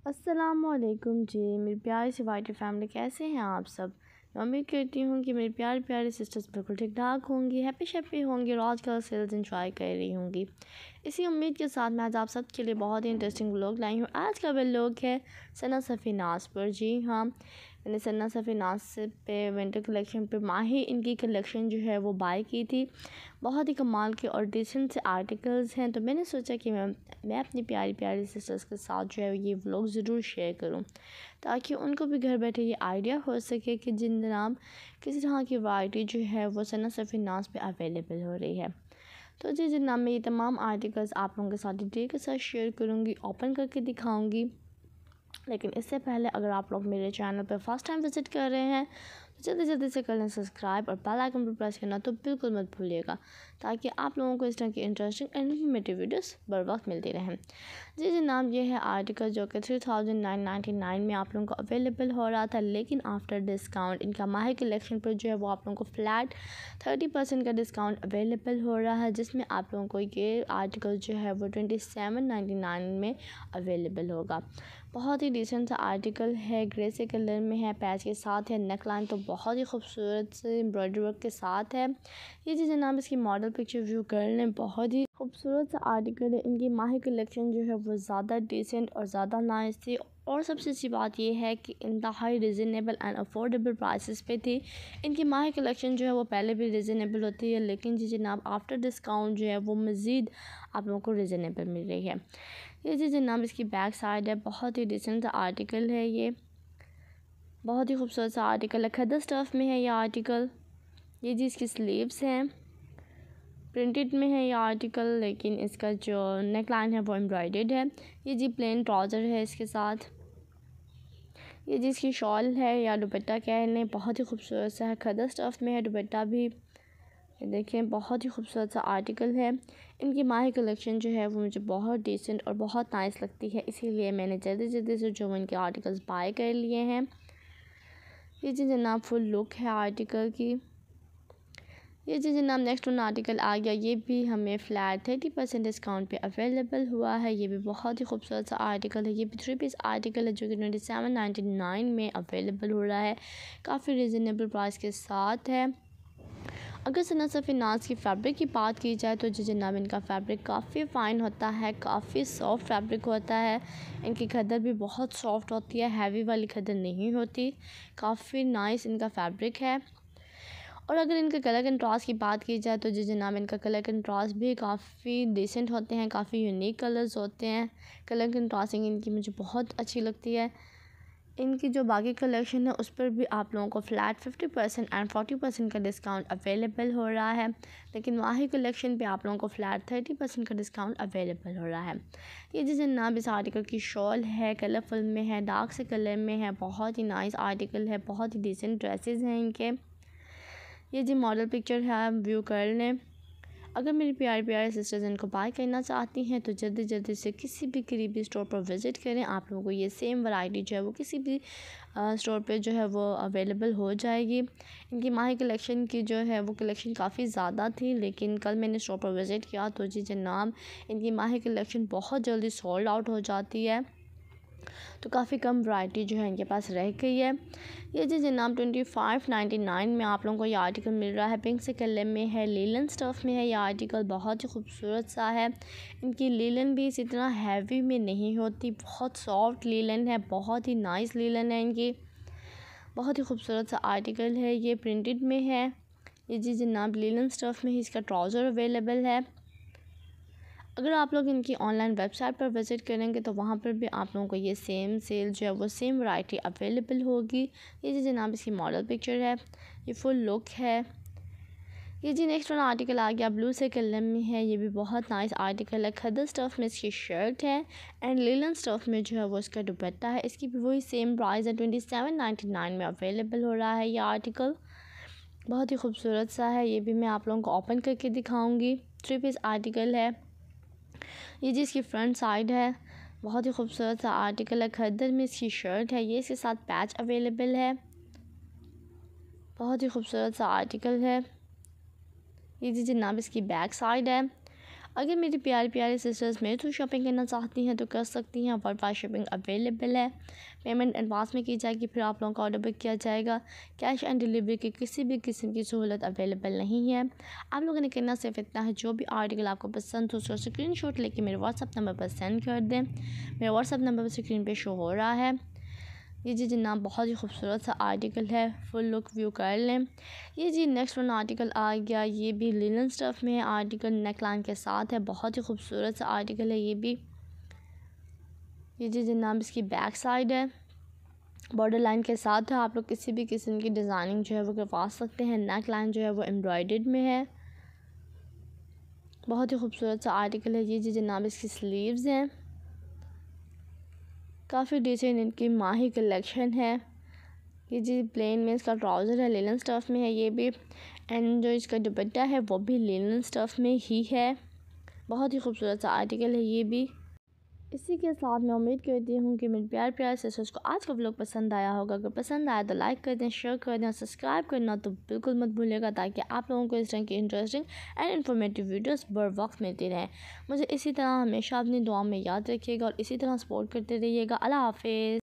अस्सलामुअलैकुम जी, मेरी प्यारी सी वाइटी फैमिली, कैसे हैं आप सब। मैं उम्मीद करती हूँ कि मेरी प्यारी प्यारी सिस्टर्स बिल्कुल ठीक ठाक होंगी, हैप्पी शैप्पी होंगी और आजकल सेल्स इंजॉय कर रही होंगी। इसी उम्मीद के साथ मैं आज आप सब के लिए बहुत ही इंटरेस्टिंग व्लॉग लाई हूँ। आज का व्लॉग है सना सफ़ीनाज़ पर। जी हाँ, मैंने सना सफ़ीनाज़ से पे विंटर कलेक्शन पे माही इनकी कलेक्शन जो है वो बाय की थी। बहुत ही कमाल के और डिसेंट से आर्टिकल्स हैं, तो मैंने सोचा कि मैं अपनी प्यारी प्यारी सिस्टर्स के साथ जो है ये व्लॉग ज़रूर शेयर करूं, ताकि उनको भी घर बैठे ये आइडिया हो सके कि जिन जनाब किसी तरह की वैरायटी जो है वो सना सफ़ीनाज़ पे अवेलेबल हो रही है। तो जी जनाब, मैं ये तमाम आर्टिकल्स आप लोगों के साथ डिटेल के साथ शेयर करूँगी, ओपन करके दिखाऊँगी। लेकिन इससे पहले अगर आप लोग मेरे चैनल पर फर्स्ट टाइम विज़िट कर रहे हैं तो जल्दी जल्दी से कर लें सब्सक्राइब और बेल आइकन पर प्रेस करना तो बिल्कुल मत भूलिएगा, ताकि आप लोगों को इस तरह की इंटरेस्टिंग एंड इन्फॉर्मेटिव वीडियोस बर वक्त मिलती रहें। जी जनाब, ये है आर्टिकल जो कि 3999 में आप लोगों को अवेलेबल हो रहा था, लेकिन आफ्टर डिस्काउंट इनका माही कलेक्शन पर जो है वो आप लोगों को फ्लैट 30% का डिस्काउंट अवेलेबल हो रहा है, जिसमें आप लोगों को ये आर्टिकल जो है वो 2799 में अवेलेबल होगा। बहुत ही डिसेंट सा आर्टिकल है, ग्रे से कलर में है, पैच के साथ है, नेक लाइन तो बहुत ही खूबसूरत से एम्ब्रॉयडरी वर्क के साथ है। ये जी जनाब, इसकी मॉडल पिक्चर व्यू कर लें, बहुत ही खूबसूरत सा आर्टिकल है। इनकी माही कलेक्शन जो है वो ज़्यादा डिसेंट और ज़्यादा नाइस थी, और सबसे अच्छी बात यह है कि इंतहाई रिजनेबल एंड अफोर्डेबल प्राइसेस पे थी। इनकी माही कलेक्शन जो है वो पहले भी रिजनेबल होती है, लेकिन जी जनाब आफ्टर डिस्काउंट जो है वो मज़ीद आप लोगों को रिजनेबल मिल रही है। ये जी जनाब, इसकी बैक साइड है, बहुत ही डिसेंट सा आर्टिकल है, ये बहुत ही खूबसूरत सा आर्टिकल है, खद्दर स्टफ़ में है ये आर्टिकल। ये जी इसकी स्लीव्स हैं, प्रिंटेड में है ये आर्टिकल, लेकिन इसका जो नेक लाइन है वो एम्ब्रॉयडर्ड है। ये जी प्लेन ट्राउज़र है इसके साथ। ये जी इसकी शॉल है या दुपट्टा कह लें, बहुत ही खूबसूरत सा है, खद्दर स्टफ़ में है दुपट्टा भी। ये देखें, बहुत ही खूबसूरत सा आर्टिकल है। इनकी माही कलेक्शन जो है वो मुझे बहुत डिसेंट और बहुत नाइस लगती है, इसीलिए मैंने जल्दी जल्दी से जो इनके आर्टिकल्स बाय कर लिए हैं। ये जी जनाब फुल लुक है आर्टिकल की। ये जी जनाब, नेक्स्ट वन आर्टिकल आ गया, ये भी हमें फ्लैट 30% डिस्काउंट पे अवेलेबल हुआ है। ये भी बहुत ही खूबसूरत सा आर्टिकल है, ये भी 3 पीस आर्टिकल है जो कि 2799 में अवेलेबल हो रहा है, काफ़ी रिजनेबल प्राइस के साथ है। अगर सना सफ़ीनाज़ की फ़ैब्रिक की बात की जाए तो जी जनाब, इनका फ़ैब्रिक काफ़ी फ़ाइन होता है, काफ़ी सॉफ्ट फैब्रिक होता है। इनकी खद्दर भी बहुत सॉफ्ट होती है, हैवी वाली खद्दर नहीं होती, काफ़ी नाइस इनका फ़ैब्रिक है। और अगर इनके कलर कंट्रास्ट की बात की जाए तो जी जनाब, इनका कलर कंट्रास्ट भी काफ़ी डिसेंट होते हैं, काफ़ी यूनिक कलर्स होते हैं। कलर कंट्रास्टिंग इनकी मुझे बहुत अच्छी लगती है। इनकी जो बाकी कलेक्शन है उस पर भी आप लोगों को फ्लैट 50% एंड 40% का डिस्काउंट अवेलेबल हो रहा है, लेकिन माही कलेक्शन पे आप लोगों को फ्लैट 30% का डिस्काउंट अवेलेबल हो रहा है। ये जी जनाब, इस आर्टिकल की शॉल है, कलरफुल में है, डार्क से कलर में है, बहुत ही नाइस आर्टिकल है, बहुत ही डिसेंट ड्रेसेस हैं इनके। ये जी मॉडल पिक्चर है, व्यू कर लें। अगर मेरी प्यारी प्यारी सिस्टर्स इनको बाय करना चाहती हैं तो जल्दी जल्दी से किसी भी करीबी स्टोर पर विज़िट करें, आप लोगों को ये सेम वैरायटी जो है वो किसी भी स्टोर पे जो है वो अवेलेबल हो जाएगी। इनकी माही कलेक्शन की जो है वो कलेक्शन काफ़ी ज़्यादा थी, लेकिन कल मैंने स्टोर पर विज़िट किया तो जी जनाब, इनकी माही कलेक्शन बहुत जल्दी सोल्ड आउट हो जाती है, तो काफ़ी कम वैरायटी जो है इनके पास रह गई है। ये जी जनाब 2599 में आप लोगों को ये आर्टिकल मिल रहा है, पिंक से कलर में है, लीलन स्टफ़ में है ये आर्टिकल, बहुत ही खूबसूरत सा है। इनकी लीलन भी इसी तरह हैवी में नहीं होती, बहुत सॉफ्ट लीलन है, बहुत ही नाइस लीलन है इनकी, बहुत ही खूबसूरत सा आर्टिकल है। ये प्रिंटेड में है। ये जी जनाब लीलन स्टफ़ में ही इसका ट्राउज़र अवेलेबल है। अगर आप लोग इनकी ऑनलाइन वेबसाइट पर विज़िट करेंगे तो वहाँ पर भी आप लोगों को ये सेम सेल जो है वो सेम वैरायटी अवेलेबल होगी। ये जी जनाब, इसकी मॉडल पिक्चर है, ये फुल लुक है। ये जी नेक्स्ट वन आर्टिकल आ गया, ब्लू से कलर में है, ये भी बहुत नाइस आर्टिकल है, खद्दर स्टफ़ में इसकी शर्ट है एंड लीलन स्टफ़ में जो है वो इसका दुपट्टा है। इसकी भी वही सेम प्राइस है, 2799 में अवेलेबल हो रहा है ये आर्टिकल, बहुत ही खूबसूरत सा है। ये भी मैं आप लोगों को ओपन करके दिखाऊँगी। 3 पीस आर्टिकल है। ये जी इसकी फ्रंट साइड है, बहुत ही खूबसूरत सा आर्टिकल है, खद्दर में इसकी शर्ट है, ये इसके साथ पैच अवेलेबल है, बहुत ही खूबसूरत सा आर्टिकल है। ये जी जनाब, इसकी बैक साइड है। अगर मेरी प्यारी प्यारी सिस्टर्स मेरे थ्रू शॉपिंग करना चाहती हैं तो कर सकती हैं। वर्ल्ड वाइड शिपिंग अवेलेबल है। पेमेंट एडवांस में की जाएगी, फिर आप लोगों का ऑर्डर बुक किया जाएगा। कैश एंड डिलीवरी की किसी भी किस्म की सहूलत अवेलेबल नहीं है। आप लोगों ने करना सिर्फ इतना है, जो भी आर्टिकल आपको पसंद हो उसका स्क्रीनशॉट लेके मेरे व्हाट्सअप नंबर पर सेंड कर दें। मेरा व्हाट्सअप नंबर स्क्रीन पे शो हो रहा है। ये जी जनाब बहुत ही खूबसूरत सा आर्टिकल है, फुल लुक व्यू कर लें। ये जी नेक्स्ट वन आर्टिकल आ गया, ये भी लिनन स्टफ़ में है। आर्टिकल नेक लाइन के साथ है, बहुत ही खूबसूरत सा आर्टिकल है ये भी। ये जी जनाब इसकी बैक साइड है, बॉर्डर लाइन के साथ है। आप लोग किसी भी किस्म की डिज़ाइनिंग जो है वो करवा सकते हैं। नेक लाइन जो है वो एम्ब्रॉयडर्ड में है, बहुत ही खूबसूरत सा आर्टिकल है। ये जी जनाब इसकी स्लीव्स हैं, काफ़ी डिसेंट इनकी माही कलेक्शन है। ये जी प्लेन में इसका ट्राउज़र है, लिनन स्टफ़ में है ये भी। एंड जो इसका दुपट्टा है वो भी लिनन स्टफ़ में ही है। बहुत ही खूबसूरत सा आर्टिकल है ये भी। इसी के साथ मैं उम्मीद करती हूँ कि मेरे प्यार प्यार सिस्टर्स को आज का व्लॉग पसंद आया होगा। अगर पसंद आया तो लाइक कर दें, शेयर कर दें और सब्सक्राइब करना तो बिल्कुल मत भूलिएगा, ताकि आप लोगों को इस तरह की इंटरेस्टिंग एंड इन्फॉर्मेटिव वीडियोस बर वक्त मिलती रहें। मुझे इसी तरह हमेशा अपनी दुआ में याद रखिएगा और इसी तरह सपोर्ट करते रहिएगा। अल्लाह हाफिज़।